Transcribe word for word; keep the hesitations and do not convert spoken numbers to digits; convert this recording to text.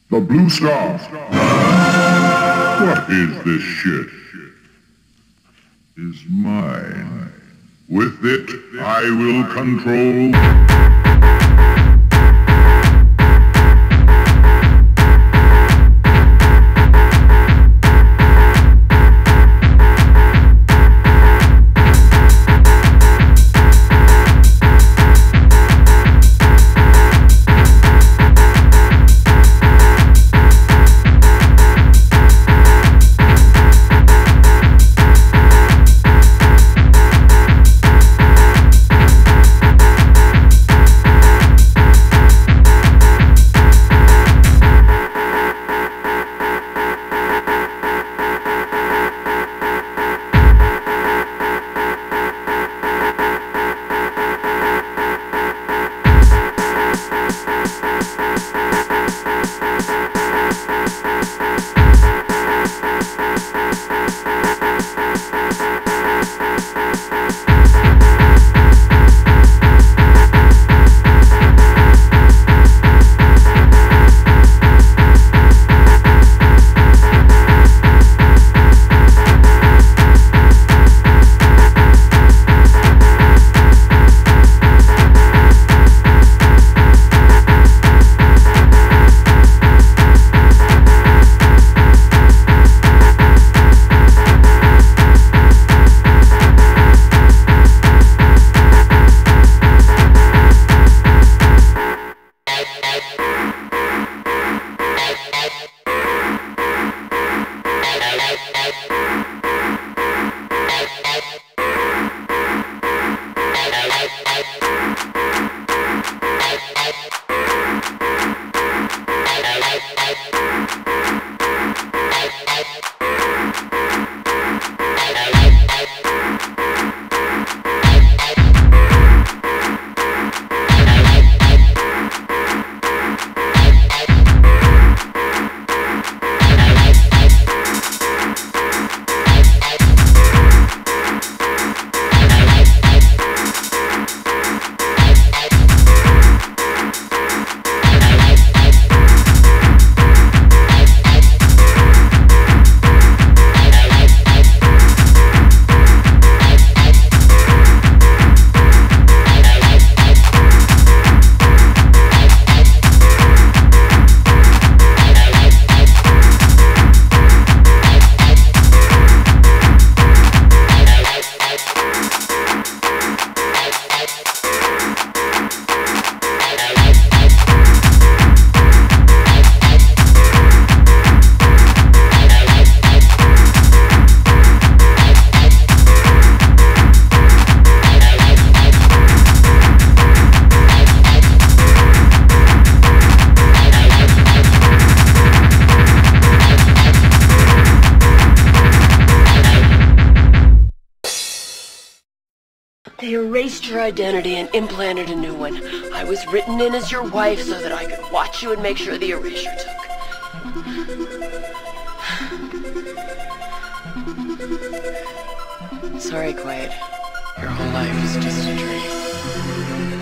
The Blue Star. What is this shit? Is mine. With it, I will control... They erased your identity and implanted a new one. I was written in as your wife so that I could watch you and make sure the erasure took. Sorry, Quaid. Your whole life is just a dream.